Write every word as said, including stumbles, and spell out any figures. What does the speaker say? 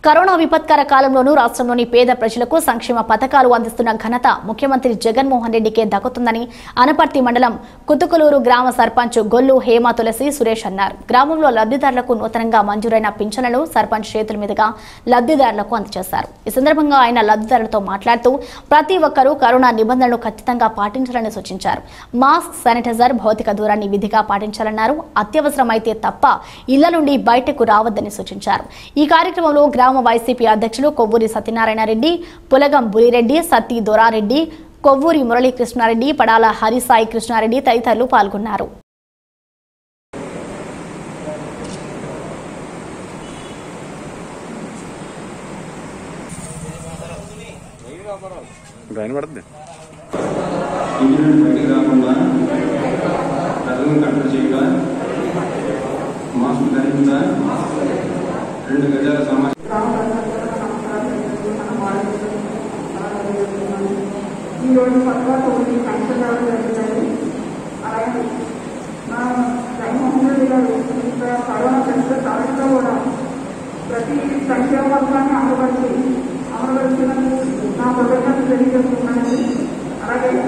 Corona విపత్కర కాలంలోనూ రాష్ట్రంలోని పేద ప్రజలకు సంక్షేమ పథకాలు అందిస్తున్న ఘనత ముఖ్యమంత్రి జగన్మోహన్ రెడ్డికే దక్కుతుందని అనపర్తి మండలం కుతుకులూరు గ్రామ సర్పంచ్ గొల్లు హేమ తులసి సురేష్ అన్నారు. గ్రామంలో లబ్ధిదారులకు నూతనంగా మంజూరైన పింఛన్లను సర్పంచ్ చేతుల మీదుగా లబ్ధిదారులకు అందజేశారు. ఈ సందర్భంగా ఆయన లబ్ధిదారులతో మాట్లాడుతూ ప్రతి ఒక్కరూ కరోనా నిబంధనలను ఖచ్చితంగా పాటించాలని సూచించారు. మాస్క్, శానిటైజర్, భౌతిక దూరాన్ని విధిగా పాటించాలన్నారు. అత్యవసరమైతే తప్ప ఇళ్ల నుండి బయటకు రావద్దని సూచించారు. ఈ కార్యక్రమంలో గ్రామ వైసీపీ అధ్యక్షులు కొవ్వూరి సత్యనారాయణ రెడ్డి, పులగం బులిరెడ్డి, సత్తి దొరారెడ్డి, కొవ్వూరి మురళీకృష్ణారెడ్డి, పడాల హరిసాయి కృష్ణారెడ్డి తదితరులు పాల్గొన్నారు. రెండు గజాల సమాచారం ఈరోజు కొత్తగా తొమ్మిది పెన్షన్ రావడం జరుగుతుంది. అలాగే మా జగన్మోహన్ రెడ్డి గారు ఇక్కడ కరోనా పెద్ద కాలంలో కూడా ప్రతి సంక్షేమ పథకాన్ని అమలుపరిచి అమలుపరిచినందుకు నా కృతజ్ఞతలు తెలియజేస్తున్నాను. అలాగే